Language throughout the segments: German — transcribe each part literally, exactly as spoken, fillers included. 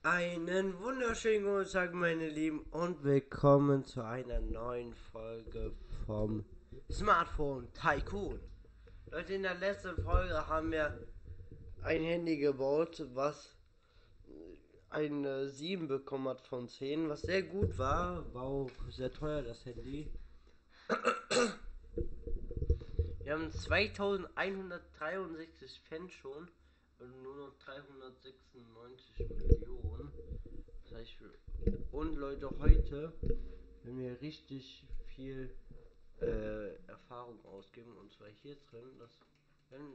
Einen wunderschönen guten Tag, meine Lieben, und willkommen zu einer neuen Folge vom Smartphone Tycoon. Leute, in der letzten Folge haben wir ein Handy gebaut, was eine sieben bekommen hat von zehn, was sehr gut war. War auch sehr teuer, das Handy. Wir haben zweitausendeinhundertdreiundsechzig Fans schon und nur noch dreihundertsechsundneunzig Millionen. Das heißt, und Leute, heute, wenn wir richtig viel äh, Erfahrung ausgeben, und zwar hier drin, das wenn,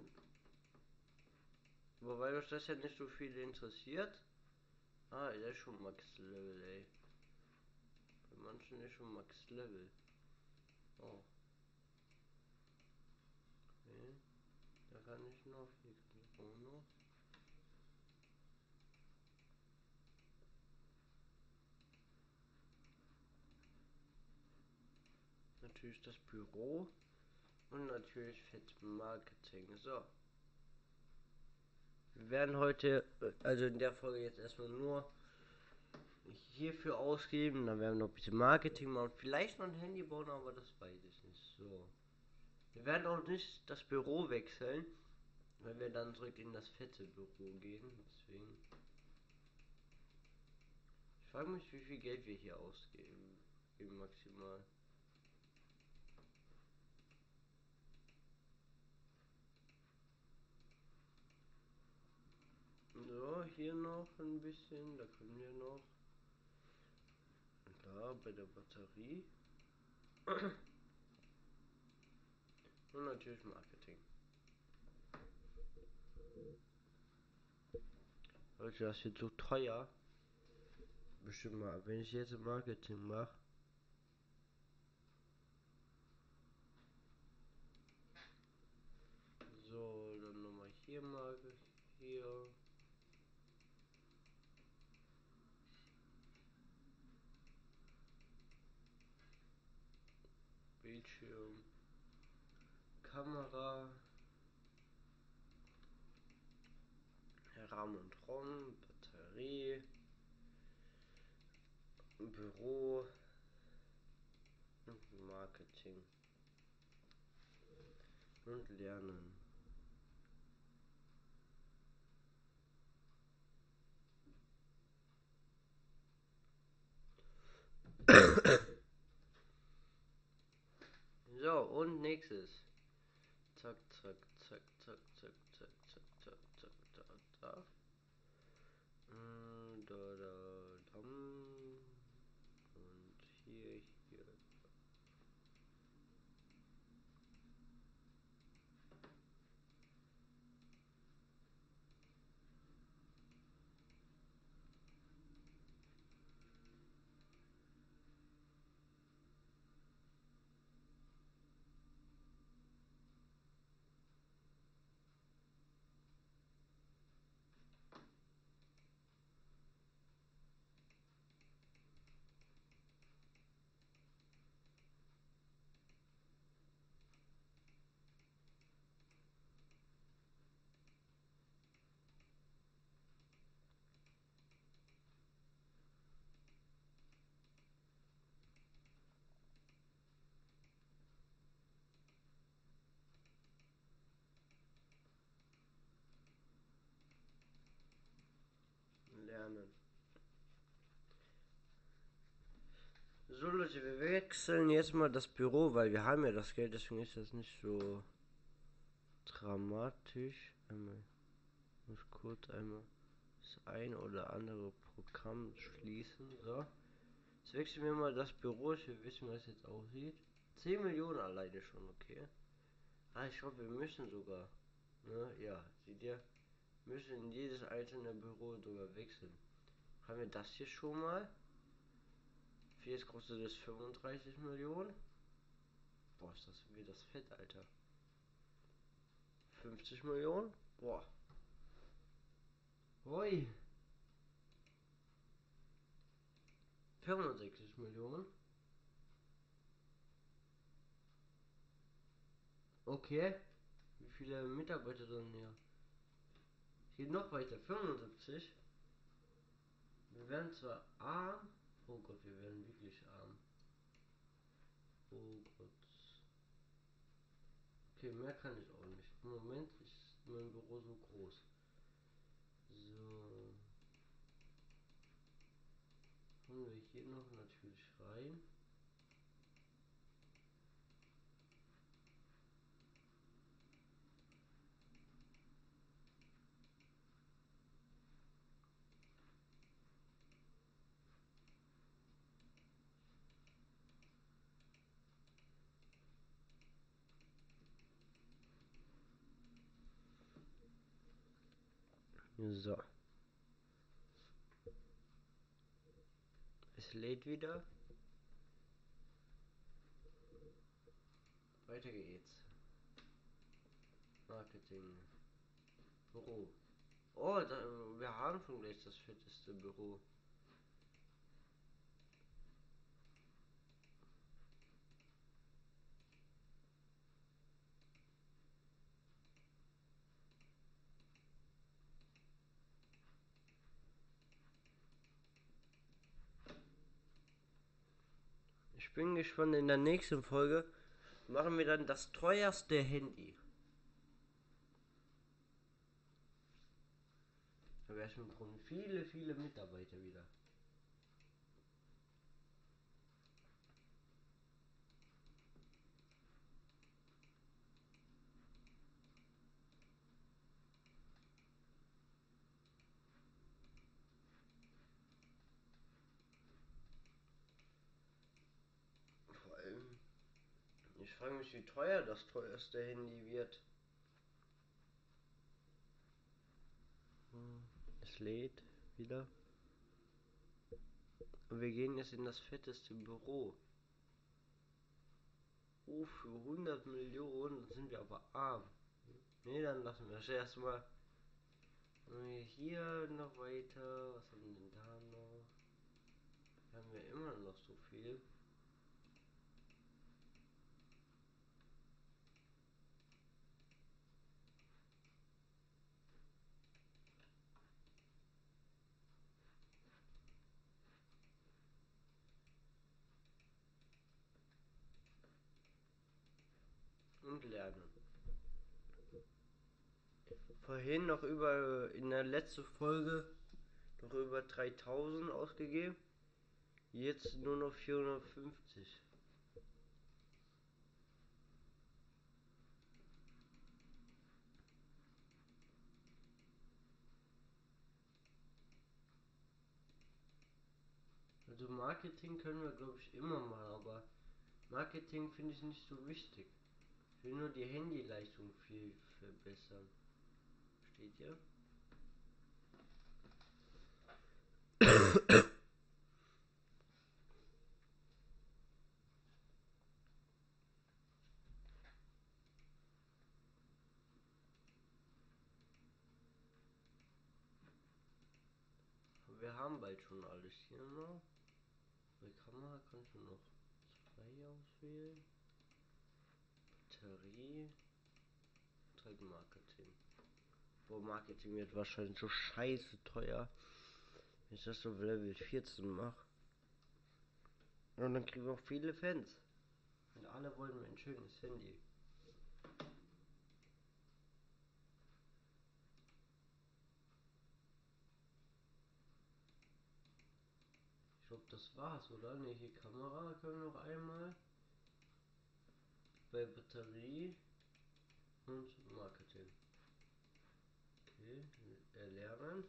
wobei euch das ja nicht so viel interessiert. Ah, der ist schon Max Level, ey. Bei manchen ist schon Max Level. Oh, okay. Da kann ich noch, hier kann ich auch noch. Natürlich das Büro und natürlich Fett Marketing. So. Wir werden heute, also in der Folge jetzt erstmal nur hierfür ausgeben, dann werden wir noch ein bisschen Marketing machen, vielleicht noch ein Handy bauen, aber das weiß ich nicht. So. Wir werden auch nicht das Büro wechseln, weil wir dann zurück in das fette Büro gehen. Deswegen. Ich frage mich, wie viel Geld wir hier ausgeben. Eben maximal. So, hier noch ein bisschen. Da können wir noch. Da bei der Batterie. Und natürlich Marketing. Leute, das wird so teuer. Bestimmt mal, wenn ich jetzt Marketing mache. So, dann nochmal hier Marke. Hier. Bildschirm. Kamera. RAM und ROM. Batterie. Büro. Marketing. Und lernen. So, und nächstes. Zack, zack, zack, zack, zack, zack, zack, zack, zack, da, da. Mm, da, da, dam. Und hier, hier. Lernen. So Leute, wir wechseln jetzt mal das Büro, weil wir haben ja das Geld, deswegen ist das nicht so dramatisch. Einmal, ich muss kurz einmal das ein oder andere Programm schließen. So. Jetzt wechseln wir mal das Büro, ich will wissen, was jetzt aussieht. zehn Millionen alleine schon, okay. Ah, ich glaube, wir müssen sogar. Ne? Ja, seht ihr? Müssen in jedes einzelne Büro sogar wechseln. Haben wir das hier schon mal? Für jetzt kostet es fünfunddreißig Millionen. Boah, ist das wie das Fett, Alter. fünfzig Millionen? Boah. Hui. fünfundsechzig Millionen. Okay. Wie viele Mitarbeiter sind hier? Geht noch weiter. fünfundsiebzig. Wir werden zwar arm. Oh Gott, wir werden wirklich arm. Oh Gott. Okay, mehr kann ich auch nicht. Im Moment ist mein Büro so groß. So. Kommen wir hier noch natürlich rein. So. Es lädt wieder. Weiter geht's. Marketing. Büro. Oh, da, wir haben schon gleich das fetteste Büro. Ich bin gespannt, in der nächsten Folge machen wir dann das teuerste Handy. Da wäre schon von viele, viele Mitarbeiter wieder. Vor allem, ich frage mich, wie teuer das teuerste Handy wird. Es lädt wieder. Und wir gehen jetzt in das fetteste Büro. Oh, für hundert Millionen sind wir aber arm. Ne, dann lassen wir es erstmal. Hier noch weiter. Was haben wir denn da noch? Hier haben wir immer noch so viel. Und lernen. Vorhin noch über, in der letzten Folge, noch über dreitausend ausgegeben. Jetzt nur noch vierhundertfünfzig. Also Marketing können wir glaube ich immer mal, aber Marketing finde ich nicht so wichtig. Ich will nur die Handyleistung viel verbessern. Steht hier? Wir haben bald schon alles hier noch. Bei Kamera kannst du noch zwei auswählen. Batterie. Und Marketing. Boah, Marketing wird wahrscheinlich so scheiße teuer. Wenn ich das so Level vierzehn mache. Und dann kriegen wir auch viele Fans. Und alle wollen ein schönes Handy. Ich glaube, das war's, oder? Ne, hier Kamera können wir noch einmal. Bei Batterie und Marketing. Okay, erlernen.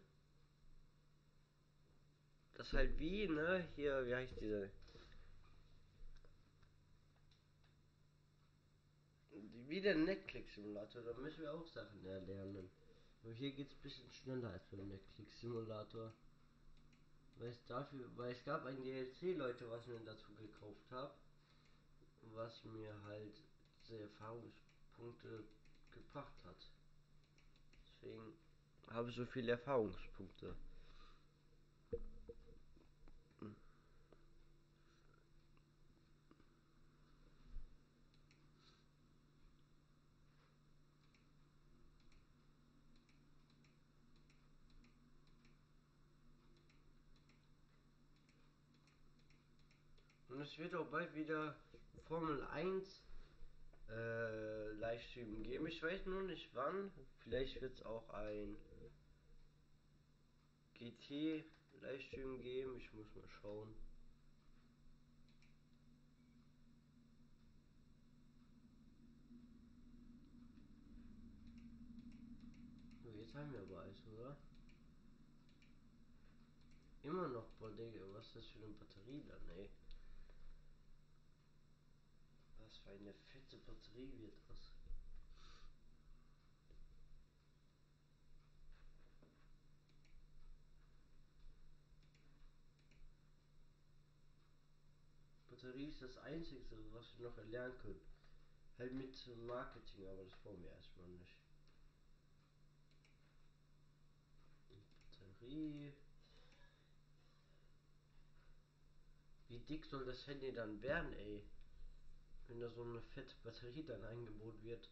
Das ist halt wie, ne? Hier, wie heißt diese? Wie der Netflix-Simulator, da müssen wir auch Sachen erlernen. Aber hier geht's ein bisschen schneller als beim Netflix-Simulator. Weil es dafür, weil es gab ein D L C, Leute, was ich mir dazu gekauft habe. Was mir halt sehr Erfahrungspunkte gebracht hat. Deswegen habe ich so viele Erfahrungspunkte. Und es wird auch bald wieder Formel eins äh, Livestream geben. Ich weiß nur nicht wann. Vielleicht wird es auch ein G T Livestream geben. Ich muss mal schauen. So, jetzt haben wir aber alles, oder? Immer noch, boah, Digga, was ist das für eine Batterie dann, ey? Was für eine fette Batterie wird das? Batterie ist das Einzige, was wir noch erlernen können. Halt mit Marketing, aber das brauchen wir erstmal nicht. Batterie. Wie dick soll das Handy dann werden, ey? Wenn da so eine fette Batterie dann eingebaut wird.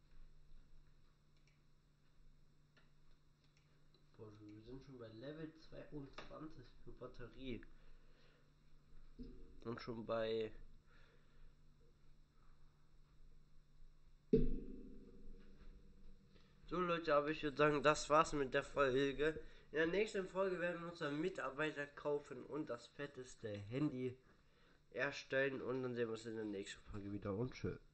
Boah, wir sind schon bei Level zweiundzwanzig für Batterie. Und schon bei... So Leute, aber ich würde sagen, das war's mit der Folge. In der nächsten Folge werden wir unseren Mitarbeiter kaufen und das fetteste Handy erstellen. Und dann sehen wir uns in der nächsten Folge wieder und tschö.